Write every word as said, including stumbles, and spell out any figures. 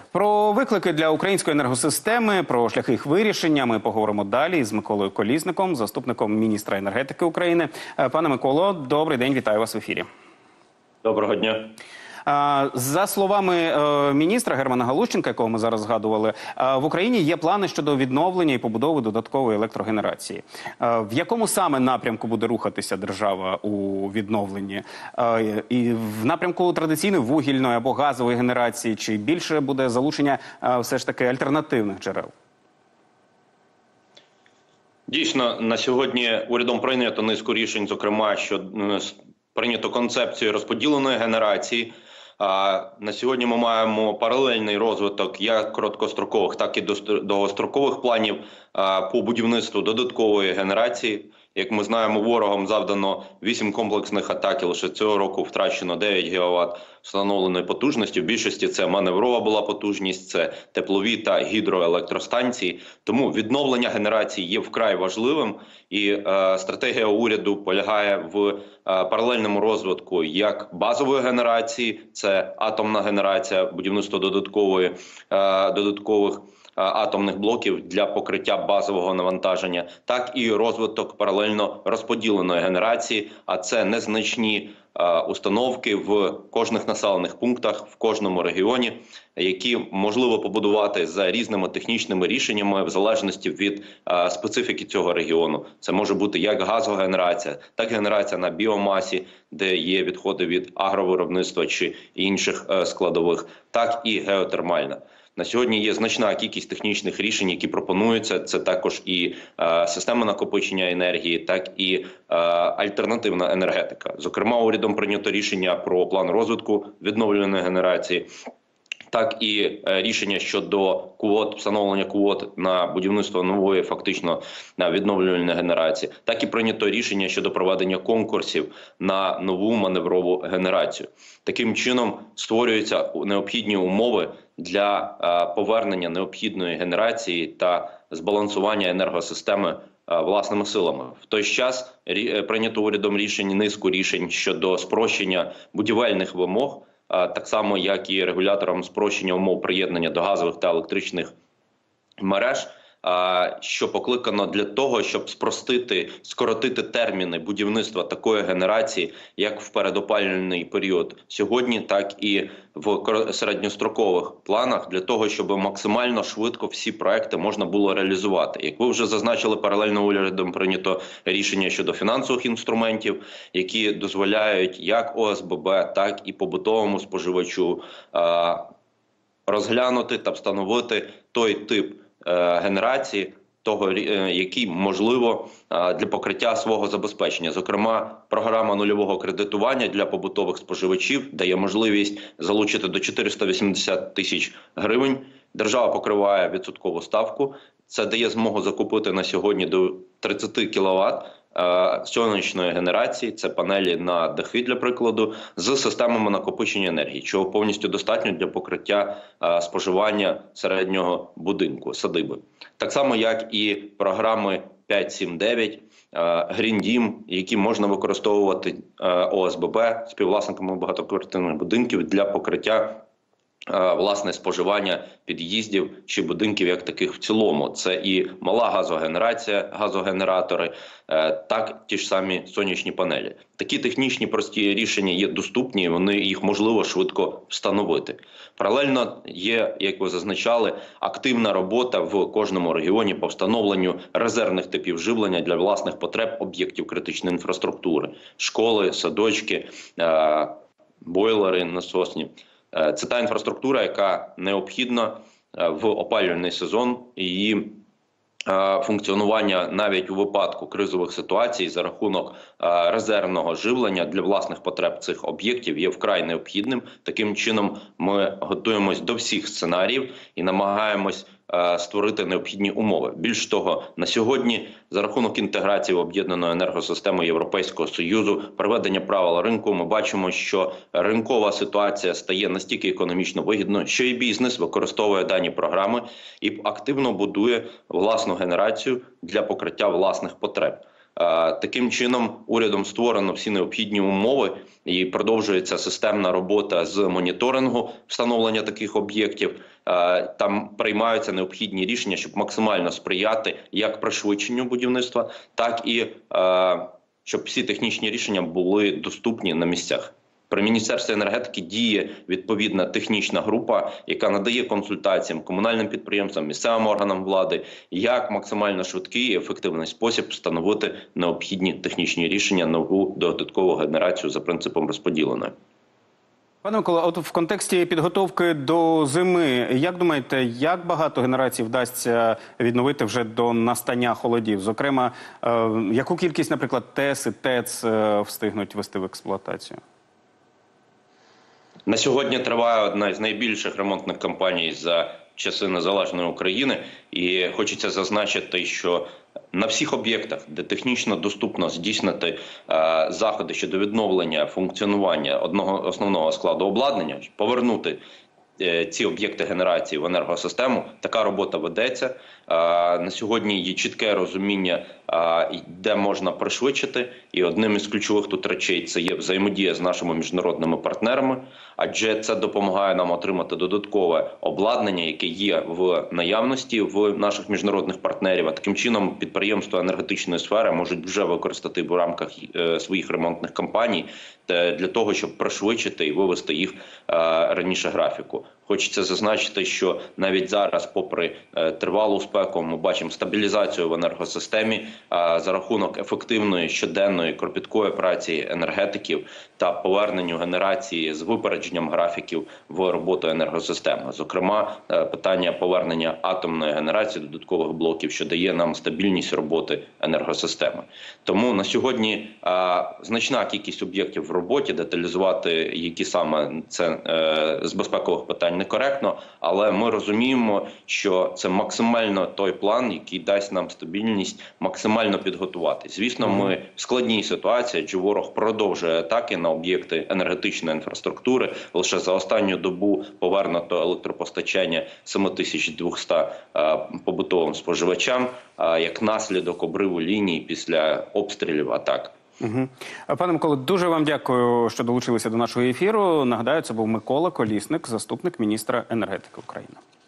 Про виклики для української енергосистеми, про шляхи їх вирішення ми поговоримо далі з Миколою Колісником, заступником міністра енергетики України. Пане Миколо, добрий день, вітаю вас в ефірі. Доброго дня. За словами міністра Германа Галущенка, якого ми зараз згадували, в Україні є плани щодо відновлення і побудови додаткової електрогенерації. В якому саме напрямку буде рухатися держава у відновленні? І в напрямку традиційної вугільної або газової генерації, чи більше буде залучення все ж таки альтернативних джерел? Дійсно, на сьогодні урядом прийнято низку рішень, зокрема, що прийнято концепцію розподіленої генерації. На сьогодні ми маємо паралельний розвиток як короткострокових, так і довгострокових планів по будівництву додаткової генерації. Як ми знаємо, ворогом завдано вісім комплексних атак, і лише цього року втрачено дев'ять гігават встановленої потужності. В більшості це маневрова була потужність, це теплові та гідроелектростанції. Тому відновлення генерації є вкрай важливим, і е, стратегія уряду полягає в е, паралельному розвитку як базової генерації, це атомна генерація, будівництво додаткової, е, додаткових атомних блоків для покриття базового навантаження, так і розвиток паралельно розподіленої генерації, а це незначні е, установки в кожних населених пунктах, в кожному регіоні, які можливо побудувати за різними технічними рішеннями в залежності від е, специфіки цього регіону. Це може бути як газова генерація, так і генерація на біомасі, де є відходи від агровиробництва чи інших е, складових, так і геотермальна. На сьогодні є значна кількість технічних рішень, які пропонуються. Це також і е, система накопичення енергії, так і е, альтернативна енергетика. Зокрема, урядом прийнято рішення про план розвитку відновлюваної генерації, так і е, рішення щодо квот, встановлення квот на будівництво нової фактично на відновлювальної генерації, так і прийнято рішення щодо проведення конкурсів на нову маневрову генерацію. Таким чином створюються необхідні умови для е, повернення необхідної генерації та збалансування енергосистеми е, власними силами. В той ж час рі, прийнято урядом рішень низку рішень щодо спрощення будівельних вимог, так само, як і регулятором спрощення умов приєднання до газових та електричних мереж, що покликано для того, щоб спростити, скоротити терміни будівництва такої генерації, як в передопалювальний період сьогодні, так і в середньострокових планах, для того, щоб максимально швидко всі проекти можна було реалізувати. Як ви вже зазначили, паралельно урядом прийнято рішення щодо фінансових інструментів, які дозволяють як О С Б Б, так і побутовому споживачу розглянути та встановити той тип генерації, того, який можливо для покриття свого забезпечення. Зокрема, програма нульового кредитування для побутових споживачів дає можливість залучити до чотириста вісімдесят тисяч гривень. Держава покриває відсоткову ставку. Це дає змогу закупити на сьогодні до тридцяти кіловат сонячної генерації, це панелі на дахи, для прикладу, з системами накопичення енергії, чого повністю достатньо для покриття а, споживання середнього будинку, садиби. Так само, як і програми п'ять сім дев'ять, Green Dім, які можна використовувати а, О С Б Б, співвласниками багатоквартирних будинків для покриття власне споживання під'їздів чи будинків як таких в цілому. Це і мала газогенерація, газогенератори, так ті ж самі сонячні панелі. Такі технічні прості рішення є доступні, вони їх можливо швидко встановити. Паралельно є, як ви зазначали, активна робота в кожному регіоні по встановленню резервних типів живлення для власних потреб об'єктів критичної інфраструктури, школи, садочки, бойлери насосні. Це та інфраструктура, яка необхідна в опалювальний сезон, і її функціонування навіть у випадку кризових ситуацій за рахунок резервного живлення для власних потреб цих об'єктів є вкрай необхідним. Таким чином ми готуємось до всіх сценаріїв і намагаємось створити необхідні умови. Більш того, на сьогодні за рахунок інтеграції в об'єднану енергосистему Європейського Союзу, приведення правил ринку, ми бачимо, що ринкова ситуація стає настільки економічно вигідною, що і бізнес використовує дані програми і активно будує власну генерацію для покриття власних потреб. Таким чином, урядом створено всі необхідні умови і продовжується системна робота з моніторингу встановлення таких об'єктів. там приймаються необхідні рішення, щоб максимально сприяти як пришвидшенню будівництва, так і щоб всі технічні рішення були доступні на місцях. При Міністерстві енергетики діє відповідна технічна група, яка надає консультаціям комунальним підприємствам, місцевим органам влади, як максимально швидкий і ефективний спосіб встановити необхідні технічні рішення, нову додаткову генерацію за принципом розподіленої. Пане Микола, от в контексті підготовки до зими, як думаєте, як багато генерацій вдасться відновити вже до настання холодів? Зокрема, е, яку кількість, наприклад, ТЕС і ТЕЦ е, встигнуть ввести в експлуатацію? На сьогодні триває одна з найбільших ремонтних кампаній за часи незалежної України. І хочеться зазначити, що на всіх об'єктах, де технічно доступно здійснити е, заходи щодо відновлення функціонування одного основного складу обладнання, повернути е, ці об'єкти генерації в енергосистему, така робота ведеться. Е, на сьогодні є чітке розуміння, е, де можна пришвидшити. І одним із ключових тут речей це є взаємодія з нашими міжнародними партнерами, адже це допомагає нам отримати додаткове обладнання, яке є в наявності в наших міжнародних партнерів. А таким чином підприємства енергетичної сфери можуть вже використати в рамках е, своїх ремонтних кампаній е, для того, щоб пришвидшити і вивести їх е, раніше графіку. Хочеться зазначити, що навіть зараз, попри е, тривалу спеку, ми бачимо стабілізацію в енергосистемі е, за рахунок ефективної щоденної кропіткої праці енергетиків та поверненню генерації з випередженням графіків в роботу енергосистеми. Зокрема, е, питання повернення атомної генерації додаткових блоків, що дає нам стабільність роботи енергосистеми. Тому на сьогодні е, значна кількість об'єктів в роботі, деталізувати які саме це е, з безпекових питань некоректно, але ми розуміємо, що це максимально той план, який дасть нам стабільність, максимально підготувати. Звісно, ми в складній ситуації, адже ворог продовжує атаки на об'єкти енергетичної інфраструктури. Лише за останню добу повернуто електропостачання сім тисяч двісті е, побутовим споживачам, е, як наслідок обриву ліній після обстрілів атак. Угу. Пане Миколо, дуже вам дякую, що долучилися до нашого ефіру. Нагадаю, це був Микола Колісник, заступник міністра енергетики України.